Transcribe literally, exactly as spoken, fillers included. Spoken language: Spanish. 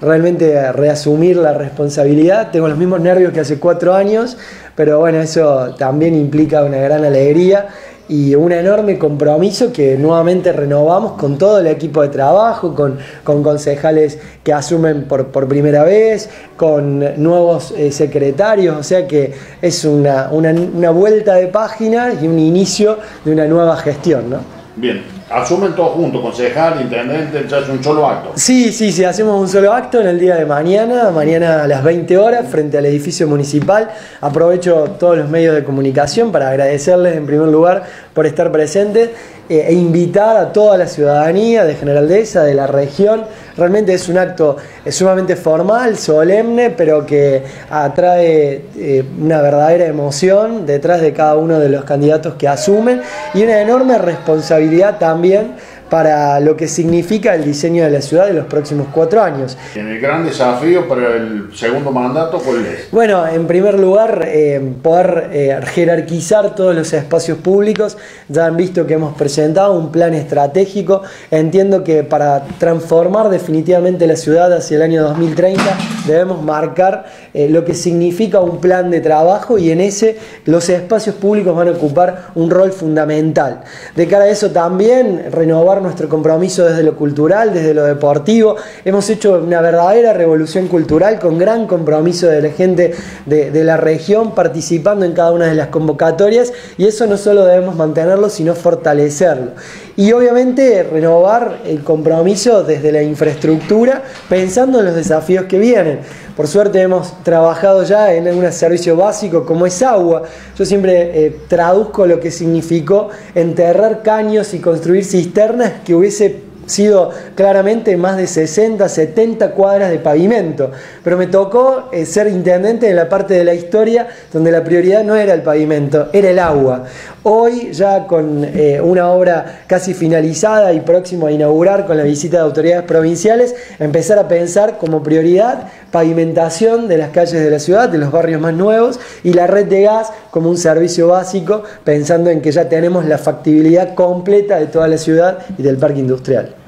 realmente reasumir la responsabilidad. Tengo los mismos nervios que hace cuatro años, pero bueno, eso también implica una gran alegría y un enorme compromiso que nuevamente renovamos con todo el equipo de trabajo, con, con concejales que asumen por, por primera vez, con nuevos eh, secretarios, o sea que es una, una, una vuelta de página y un inicio de una nueva gestión, ¿no? Bien, asumen todos juntos, concejal, intendente, ya es un solo acto. Sí, sí, sí, hacemos un solo acto en el día de mañana, mañana a las veinte horas, frente al edificio municipal. Aprovecho todos los medios de comunicación para agradecerles en primer lugar por estar presentes eh, e invitar a toda la ciudadanía de General Dehesa, de la región. Realmente es un acto es sumamente formal, solemne, pero que atrae eh, una verdadera emoción detrás de cada uno de los candidatos que asumen y una enorme responsabilidad también para lo que significa el diseño de la ciudad de los próximos cuatro años. ¿El gran desafío para el segundo mandato cuál es? Bueno, en primer lugar, eh, poder eh, jerarquizar todos los espacios públicos. Ya han visto que hemos presentado un plan estratégico. Entiendo que para transformar definitivamente la ciudad hacia el año dos mil treinta debemos marcar eh, lo que significa un plan de trabajo y en ese los espacios públicos van a ocupar un rol fundamental. De cara a eso también renovar nuestro compromiso desde lo cultural, desde lo deportivo. Hemos hecho una verdadera revolución cultural con gran compromiso de la gente de, de la región participando en cada una de las convocatorias y eso no solo debemos mantenerlo sino fortalecerlo. Y obviamente renovar el compromiso desde la infraestructura pensando en los desafíos que vienen. Por suerte hemos trabajado ya en un servicio básico como es agua. Yo siempre eh, traduzco lo que significó enterrar caños y construir cisternas que hubiese sido claramente más de sesenta, setenta cuadras de pavimento, pero me tocó eh, ser intendente en la parte de la historia donde la prioridad no era el pavimento, era el agua. Hoy ya con eh, una obra casi finalizada y próximo a inaugurar con la visita de autoridades provinciales, empezar a pensar como prioridad pavimentación de las calles de la ciudad, de los barrios más nuevos y la red de gas como un servicio básico, pensando en que ya tenemos la factibilidad completa de toda la ciudad y del parque industrial.